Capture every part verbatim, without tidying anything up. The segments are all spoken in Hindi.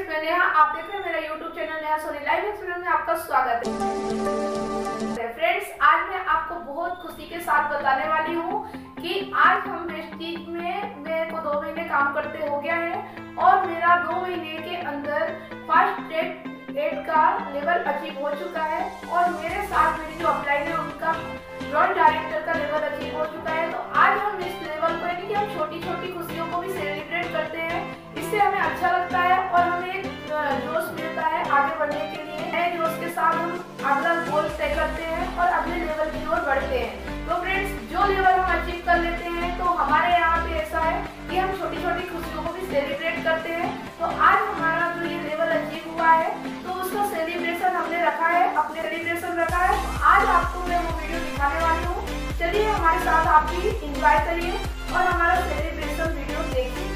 फ्रेंड्स, मैं नेहा, आप देख रहे हैं मेरा YouTube channel Neha Soni live experience में आपका स्वागत है। फ्रेंड्स, आज मैं आपको बहुत खुशी के साथ बताने वाली हूँ कि आज हम वेस्टीज में मेरे को दो महीने काम करते हो गया है और मेरा दो महीने के अंदर फर्स्ट एड का लेवल अचीव हो चुका है और मेरे साथ मेरी जो अपलाइन है उनका ड्रॉइंग डायरेक्टर का लेवल अचीव हो चुका है। तो आज हम इस लेवल को यानी कि हम छोटी छोटी खुशियों को भी सेलिब्रेट करते हैं। इससे हमें अच्छा लगता है और हमें एक जोश मिलता है आगे बढ़ने के लिए। नए जोश के साथ हम अगला गोल तय करते हैं और अगले लेवल की ओर बढ़ते हैं। तो फ्रेंड्स, जो लेवल हम अचीव कर लेते हैं तो हमारे यहाँ पे ऐसा है कि हम छोटी छोटी खुशियों को भी सेलिब्रेट करते हैं। तो आज हमारा जो ये लेवल अचीव हुआ है तो उसका सेलिब्रेशन हमने रखा है, अपने सेलिब्रेशन रखा है। तो आज आपको मैं वो वीडियो दिखाने वाली हूँ। चलिए हमारे साथ आप भी एंजॉय करिए और हमारा सेलिब्रेशन वीडियो देखिए।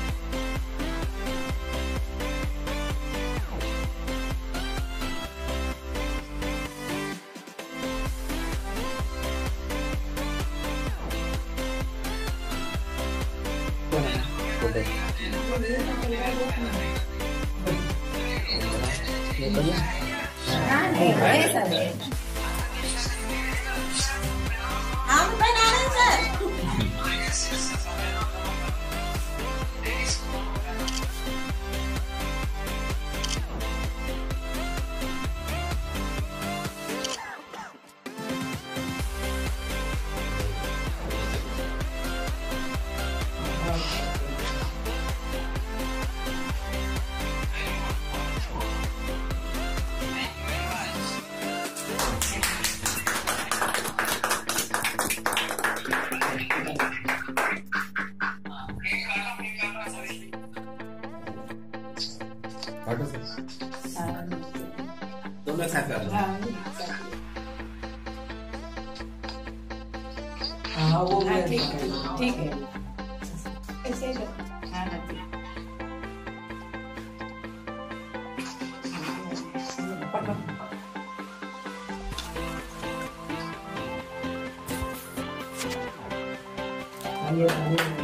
हम बना रहे सर। तुम लोग साथ कर लो। हाँ वो ठीक है, ठीक है। ऐसे हाँ हाँ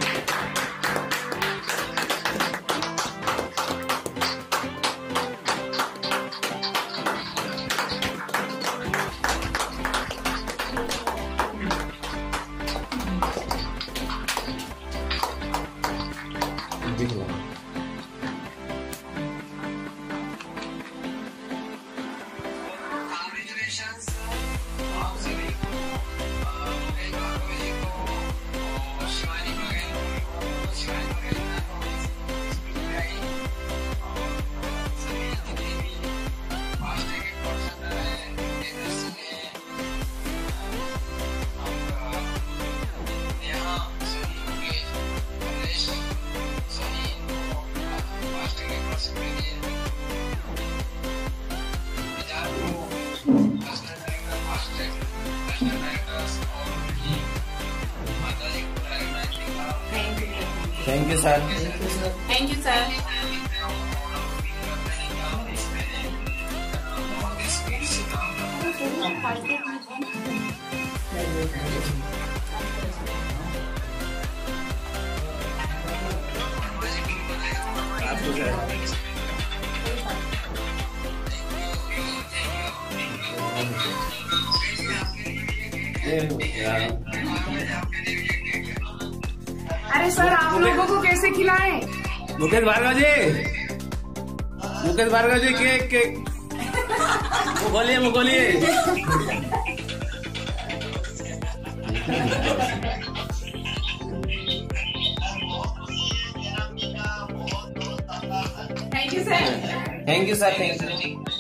thank you sir. Thank you sir. अरे सर, आप लोगों को कैसे खिलाएं? मुकेश भार्गव जी, मुकेश भार्गव जी केक केक वो बोलिए वो बोलिए। Thank you sir. Thank you sir. Thank you.